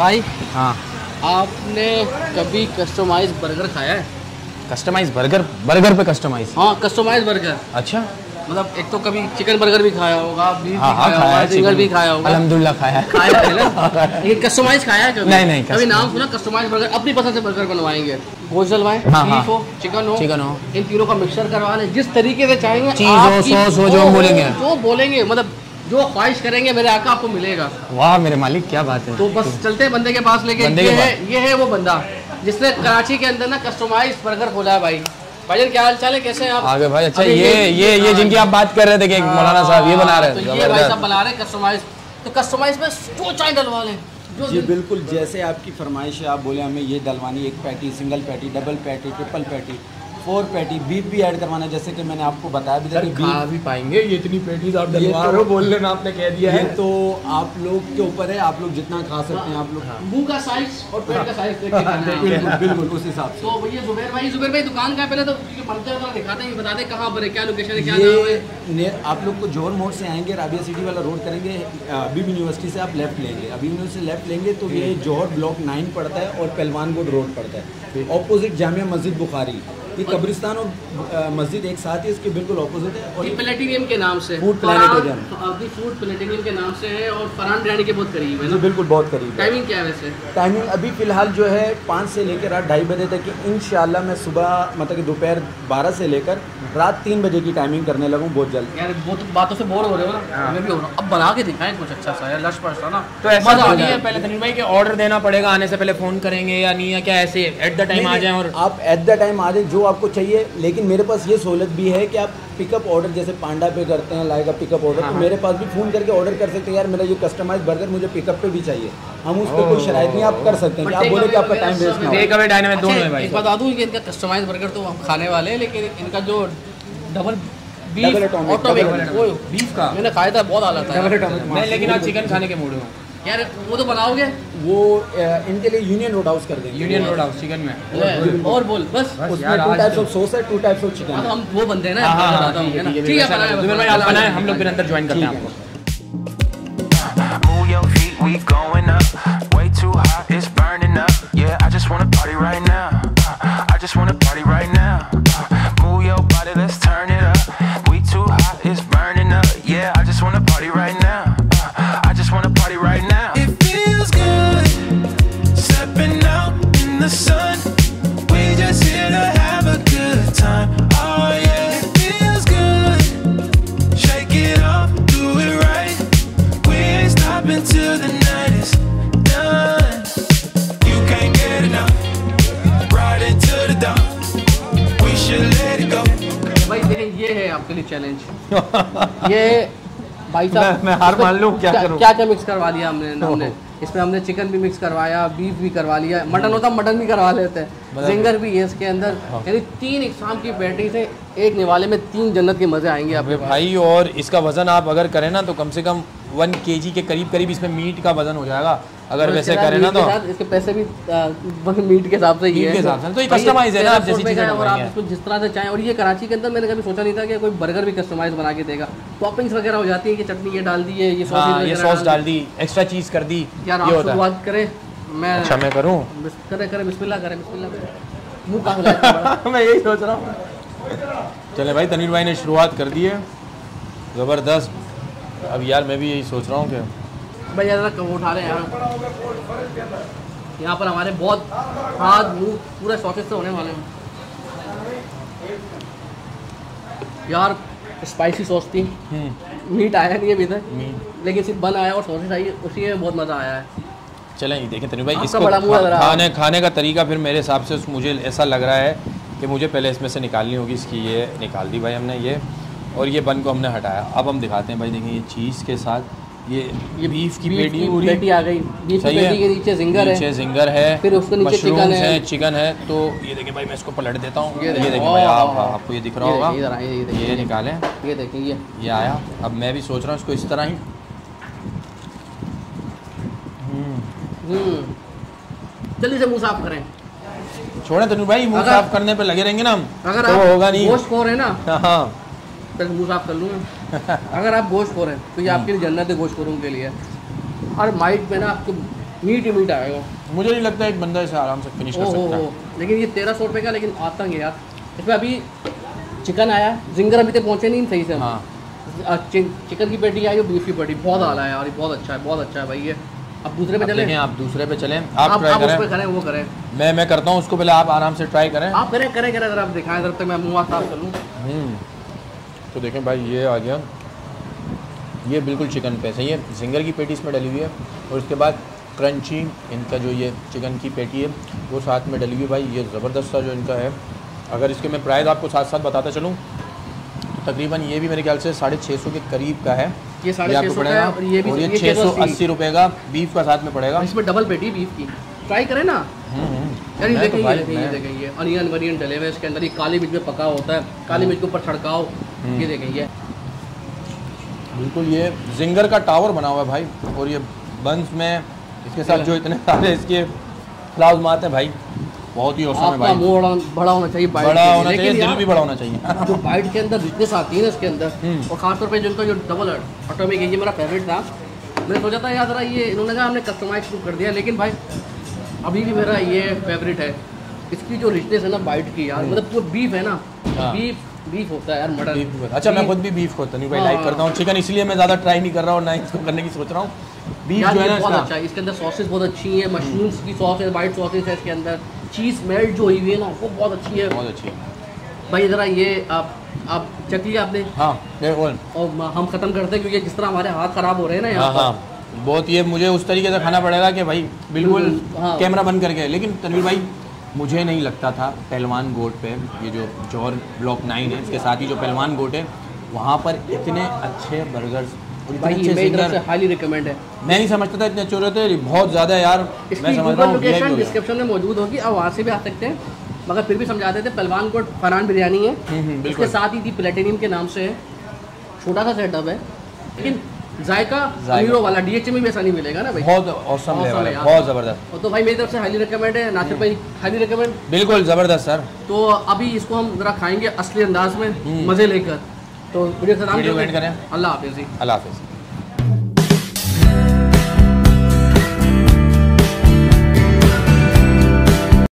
भाई हाँ, आपने कभी कस्टमाइज बर्गर खाया है? Customise burger? बर्गर पे कस्टमाइज? हाँ, कस्टमाइज बर्गर। अच्छा, मतलब एक तो कभी चिकन बर्गर भी खाया होगा, बीफ हाँ भी हाँ खाया खाया होगा, है, फिंगर भी खाया होगा। अल्हम्दुलिल्लाह खाया है। खाया है ना? ये कस्टमाइज खाया है कभी? नहीं, कभी नाम सुना कस्टमाइज बर्गर? अपनी पसंद से बर्गर बनवाएंगे, गोश्त डलवाएं, हाँ, बीफ हो, चिकन हो, इन तीनों का मिक्सचर करवा लें, जिस तरीके से चाहेंगे, चीज़ हो, सॉस हो, जो बोलेंगे, मतलब जो ख्वाहिश करेंगे मेरे आका आपको मिलेगा। वाह मेरे मालिक, क्या बात है। तो बस चलते हैं बंदे के पास लेके। ये है वो बंदा जिसने कराची के अंदर ना कस्टमाइज बर्गर खोला है। भाईजान क्या हाल चाल है, कैसे हैं आप? आगे भाई। अच्छा, ये जिनकी आप बात कर रहे थे कि मौलाना साहब ये बना रहे हैं, तो ये भाई साहब बना रहे हैं कस्टमाइज। तो कस्टमाइज में जो चाय डलवा लें। जी बिल्कुल, जैसे आपकी फरमाइश है, आप बोले हमें ये डलवानी, एक patty, single patty, double patty, triple patty, 4 patty, beef भी ऐड करवाना, जैसे कि मैंने आपको बताया भी था कि खा भी पाएंगे ये इतनी पैटीज आप डलवा रहे हो, बोल लेना आपने कह दिया है। तो आप लोग के ऊपर है, आप लोग जितना खा सकते हैं, आप लोग मुंह का साइज और पेट का साइज देख के खाना है। बिल्कुल उस हिसाब से। तो भैया जुबैर भाई दुकान का पहले तो बनते हैं दिखाते हैं, बता दें कहाँ पर है, क्या लोकेशन है, क्या नाम है? आप लोग को जोहर मोड़ से आएंगे, राबिया सिटी वाला रोड करेंगे, अबीब यूनिवर्सिटी से आप लेफ्ट लेंगे, अबीब यूनिवर्सिटी से लेफ्ट लेंगे तो ये जोहर ब्लॉक 9 पड़ता है और पहलवान गोड रोड पड़ता है, ऑपोजिट जामिया मस्जिद बुखारी। ये कब्रिस्तान और मस्जिद एक साथ ही, इसके बिल्कुल ऑपोजिट है। और प्लेनेटेरियम के नाम से, फूड प्लेनेटेरियम, अभी फूड प्लेनेटेरियम के नाम से है और फरहान बिरयानी के बहुत करीब है ना? बिल्कुल बहुत करीब है। टाइमिंग क्या है वैसे? टाइमिंग अभी फ़िलहाल जो है 5 से लेकर रात 2:30 बजे तक की, इंशाल्लाह मैं सुबह मतलब कि दोपहर 12 से लेकर रात 3 बजे की टाइमिंग करने लगूँ बहुत जल्द। यार बहुत बातों से बोर हो रहे हो ना? मैं भी हो रहा हूँ, अब बना के दिखाएं कुछ अच्छा सा यार, लश पश ना। तो ऐसा नहीं है पहले तनीर भाई के ऑर्डर देना पड़ेगा, आने से पहले फोन करेंगे या नहीं, या क्या ऐसे एट द टाइम आ जाएं? और आप एट द टाइम आ जाए जो आपको चाहिए, लेकिन मेरे पास ये सहूलत भी है कि आप पिकअप ऑर्डर जैसे पांडा पे करते हैं, लाएगा पिकअप ऑर्डर, तो मेरे पास भी फ़ोन करके ऑर्डर कर सकते हैं, यार मेरा ये कस्टमाइज बर्गर मुझे पिकअप पे भी चाहिए, हम उस पर कोई शराइत नहीं, आप कर सकते हैं कि आप बोले कि आपका टाइम वेस्ट ना हो। टेक अवे डायनामिक दोनों है भाई। एक बता दूं कि इनका कस्टमाइज बर्गर तो हम खाने वाले हैं, लेकिन इनका जो डबल बीफ का मैंने खाया था, बहुत आला था मैं, लेकिन आज चिकन खाने के मूड में। यार वो तो बनाओगे, वो इनके लिए यूनियन रोड हाउस कर देंगे। यूनियन रोड हाउस चिकन में और बोल बस उसमें 2 टाइप्स ऑफ सॉस है, 2 टाइप्स ऑफ चिकन। हम वो बंदे हैं ना, बताता हूं है ना? ठीक है भाई, आप बनाएं, हम लोग फिर अंदर ज्वाइन करते हैं आपको। Move your feet, we going up. Way too hot, it's burning up. Yeah, I just wanna party right now. I just wanna party right now. Move your body, let's turn it up. We too hot, it's burning up. Yeah, I just wanna party right now. I just wanna party right now. It feels good stepping out in the sun. We just here to have a good time. Oh yeah, it feels good. Shake it off, do it right. We ain't stopping till the night is done. You can't get enough. Right into the dawn. We should let it go. भाई देखें, ये है आपके लिए challenge. ये भाई साहब मैं हार मान लूं, क्या करूं? क्या मिक्स करवा दिया हमने इसमें हमने चिकन भी मिक्स करवाया, बीफ भी करवा लिया, मटन होता मटन भी करवा लेते हैं, जिंगर भी है इसके अंदर। यानी 3 इकसाम की पैटीज है, एक निवाले में 3 जन्नत के मजे आएंगे आपके भाई। और इसका वजन आप अगर करें ना तो कम से कम 1 kg के करीब इसमें मीट का वजन हो जाएगा, अगर वैसे करें ना तो। इसके पैसे भी मीट के हिसाब से ही है, तो ये कस्टमाइज है ना, आप जैसी चीजें और आप इसको जिस तरह से चाहें। और ये कराची के अंदर मैंने कभी सोचा नहीं था कि कोई बर्गर भी कस्टमाइज बना के देगा। टॉपिंग्स वगैरह हो जाती है कि चटनी ये डाल दी है, ये सॉस डाल दी, एक्स्ट्रा चीज कर दी। यार आप शुरुआत करें, मैं अच्छा मैं करूं? करें बिस्मिल्लाह करें, मुंह का हो जाएगा। मैं यही सोच रहा हूँ। चले भाई, तनीर भाई ने शुरुआत कर दी है ज़बरदस्त। अब यार मैं भी यही सोच रहा हूँ कि भाई ज़रा कम उठा रहे हैं यार, यहाँ पर हमारे बहुत हाथ मुँह पूरा शौक़ से होने वाले हैं यार। स्पाइसी सॉस थी, मीट आया नहीं अभी तक, लेकिन सिर्फ बन आया और सॉसेज आई, उसी में बहुत मज़ा आया है। चलें ये देखें तनीर भाई, इसको खाने का तरीका फिर मेरे हिसाब से मुझे ऐसा लग रहा है कि मुझे पहले इसमें से निकालनी होगी इसकी। ये निकाल दी भाई हमने ये, और ये बन को हमने हटाया। अब हम दिखाते हैं भाई, देखें ये चीज़ के साथ ये बीफ की पेटी आ गई। बीफ की पेटी के नीचे जिंगर है, फिर उसके नीचे चिकन है। तो ये देखें भाई, मैं इसको पलट देता हूँ। ये देखें भाई, आपको ये दिख रहा होगा, ये निकालें, ये देखें ये आया। अब मैं भी सोच रहा हूँ इसको इस तरह ही जल्दी से मुँह साफ करें। छोड़े तनु भाई, मुँह साफ करने पे लगे रहेंगे ना हम, अगर तो होगा नहीं। गोश्त खो रहे ना, हाँ मुँह साफ कर लूँगा। अगर आप गोश्त खो रहे हैं तो ये आपके लिए जन्नत है गोश्त खोरों के लिए। और माइट में ना आपको मीट ही मीट आएगा। मुझे नहीं लगता एक बंदा इसे आराम से फिनिश कर सकता है। लेकिन ये 1300 रुपये का लेकिन आता है यार। इसमें अभी चिकन आया, जिंगर अभी तक पहुँचे नहीं सही से। हाँ चिकन की पेटी आई और बीफ की पेटी, बहुत आला है यार, ये बहुत अच्छा है भाई ये। अब दूसरे पे चलें? आप दूसरे पे चलें, आप ट्राई करें। उस पे करें, वो करें। मैं करता हूँ उसको, पहले आप आराम से ट्राई करें। आप करें अगर आप दिखाएं, जब तक मैं मुँह साफ कर लूँ। तो देखें भाई, ये आ गया, ये बिल्कुल चिकन पे सही है। जिंगर की पेटी इसमें डली हुई है और उसके बाद क्रंची इनका जो ये चिकन की पेटी है वो साथ में डली हुई है भाई। ये ज़बरदस्त सा जो इनका है। अगर इसके मैं प्राइस आपको साथ साथ बताता चलूँ तो तकरीबन ये भी मेरे ख्याल से 650 के करीब का है। ये 650 पड़ेगा और ये 680 रुपये का बीफ का साथ में पड़ेगा। इसमें डबल पेटी बीफ की, ट्राई करें ना यार। ये देखें ये अनियन वनियन डले हुए इसके अंदर, ये काली मिर्च में पका होता है, काली मिर्च के ऊपर छड़काओ। ये देखें ये बिल्कुल ये जिंगर का टावर बना हुआ है भाई। और ये बंस में इसके साथ जो इतने सारे इसके फ्लावर्स मारते हैं भाई, बहुत ही औसम है भाई। मुंह बड़ा होना चाहिए, बड़ा होना चाहिए, दिल भी बड़ा होना चाहिए। जो बाइट के अंदर रिचनेस आती है ना इसके अंदर, और खासतौर पे जिनका जो डबल ऑटोमिक है, ये मेरा फेवरेट था। मैंने सोचा था यार ज़रा ये इन्होंने कहा हमने कस्टमाइज शुरू कर दिया, लेकिन भाई अभी भी मेरा ये फेवरेट है। इसकी जो रिचनेस है ना बाइट की यार, मतलब जो बीफ है ना, बीफ होता है यार, मटन। अच्छा मैं खुद भी बीफ को तनी भाई लाइक करता हूँ। चिकन इसलिए मैं ज़्यादा ट्राई नहीं कर रहा हूँ, ना इसको करने की सोच रहा हूँ। बीफ जो है ना बहुत अच्छा है, इसके अंदर सॉसेस बहुत अच्छी है, मशरूम्स की सॉस है, वाइट सॉसेस है इसके अंदर, चीज़ मेल्ट जो हुई है ना वो बहुत अच्छी है, बहुत अच्छी है भाई। ज़रा ये आप चख लिया आपने? हाँ और हम ख़त्म करते हैं क्योंकि जिस तरह हमारे हाथ ख़राब हो रहे हैं ना यहाँ पर बहुत ये मुझे उस तरीके से खाना पड़ेगा कि भाई बिल्कुल कैमरा बंद करके। लेकिन तनवीर भाई मुझे नहीं लगता था पहलवान गोट पे, ये जो जौहर ब्लॉक 9 है इसके साथ ही जो पहलवान गोट है वहाँ पर इतने अच्छे बर्गर्स भाई मेरी तरफ से हाईली रिकमेंड है। मैं नहीं समझता था इतने अच्छे होते थे, बहुत ज़्यादा यार। मैं समझ रहा हूँ लोकेशन डिस्क्रिप्शन में मौजूद होगी, आप वहाँ से भी आ सकते हैं, मगर फिर भी समझाते थे। पहलवान कोट फरहान बिरयानी है, इसके साथ ही थी प्लेटिनियम के नाम से है, छोटा सा सेटअप है, लेकिन जायका हीरो वाला DHM में भी ऐसा नहीं मिलेगा ना भाई। बहुत औसम लेवल है, बहुत ज़बरदस्त। तो भाई मेरी तरफ से हाईली रिकमेंड है। नासिर भाई हाईली रिकमेंड, बिल्कुल ज़बरदस्त सर। तो अभी इसको हम ज़रा खाएंगे असली अंदाज में, मज़े लेकर। तो वीडियो से करें। अल्लाह हाफिज़। अल्लाह हाफिज़।